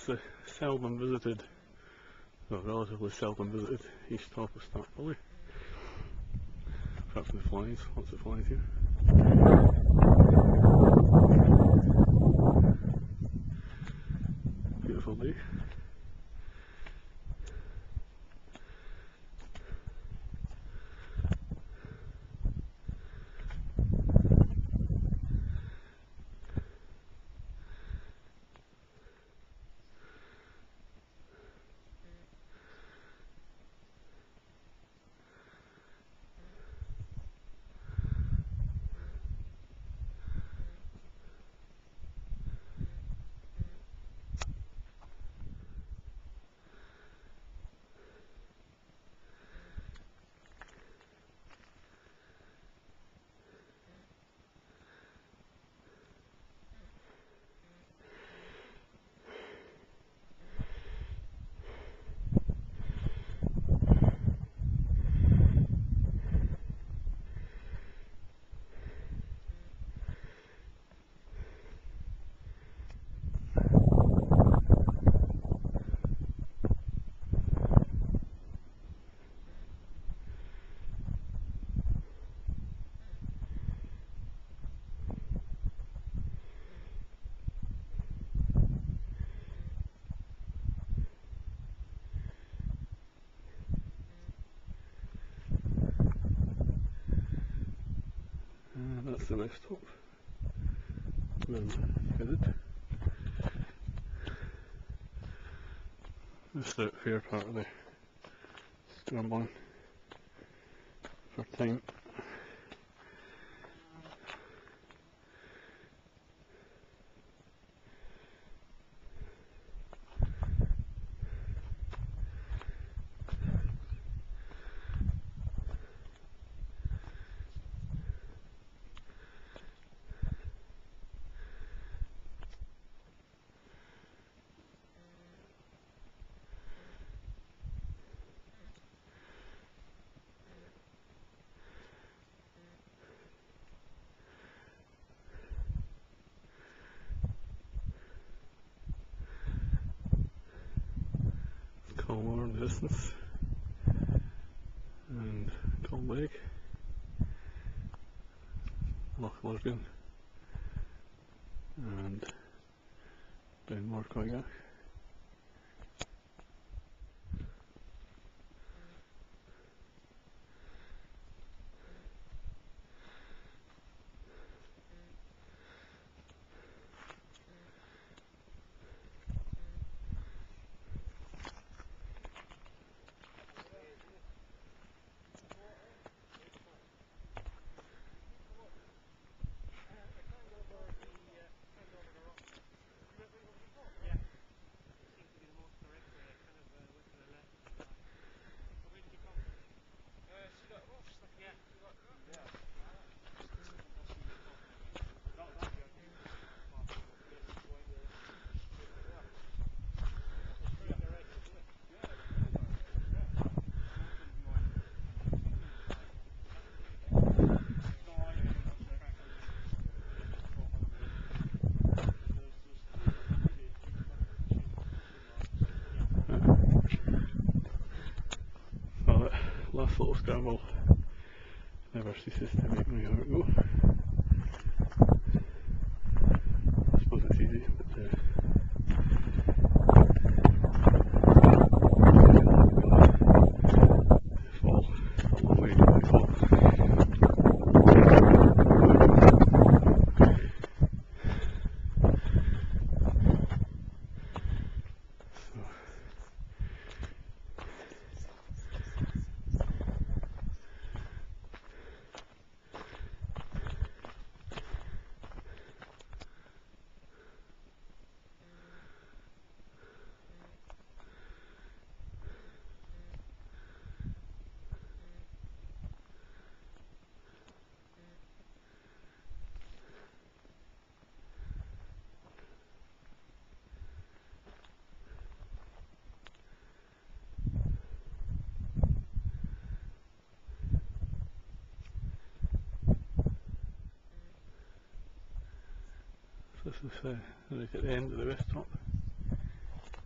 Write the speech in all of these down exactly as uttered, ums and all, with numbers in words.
It's a seldom visited, well, relatively seldom visited east top of Stac Gully. Apart from the flies, lots of flies here. Beautiful day. That's the next stop. Then headed. Just out here part of the scrambling for time. Calmer in the distance, and Cold Lake, Loch Lurgan, and Benmore Coigach. Well, that last little scramble never ceases to make my heart go. I suppose it's easy, but uh, fall a long way to the fall. This is uh, right at the end of the west top.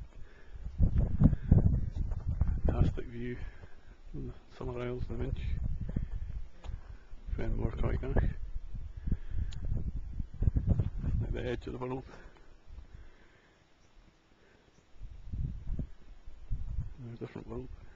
somewhere else in the bench. Find more kite ash. Like the edge of the funnel. A different bulb.